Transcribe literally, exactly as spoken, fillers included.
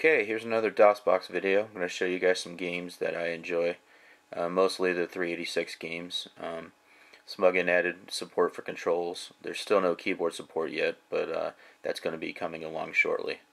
Okay, here's another DOSbox video. I'm going to show you guys some games that I enjoy. Uh, mostly the three eighty-six games. Um, Smuggin added support for controls. There's still no keyboard support yet, but uh, that's going to be coming along shortly.